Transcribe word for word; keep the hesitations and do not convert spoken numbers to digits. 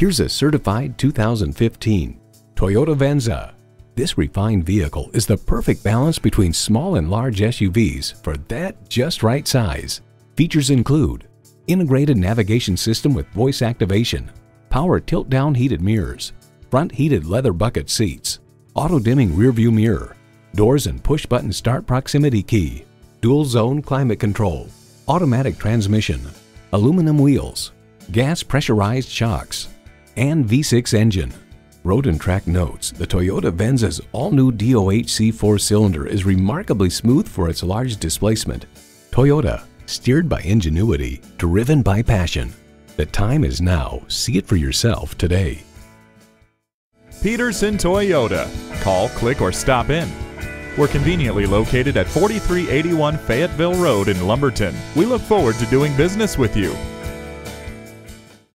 Here's a certified two thousand fifteen Toyota Venza. This refined vehicle is the perfect balance between small and large S U Vs for that just right size. Features include integrated navigation system with voice activation, power tilt-down heated mirrors, front heated leather bucket seats, auto-dimming rearview mirror, doors and push-button start proximity key, dual-zone climate control, automatic transmission, aluminum wheels, gas pressurized shocks, and V six engine. Road and Track notes the Toyota Venza's all-new D O H C four-cylinder is remarkably smooth for its large displacement. Toyota, steered by ingenuity, driven by passion. The time is now. See it for yourself today. Peterson Toyota. Call, click, or stop in. We're conveniently located at forty-three eighty-one Fayetteville Road in Lumberton. We look forward to doing business with you.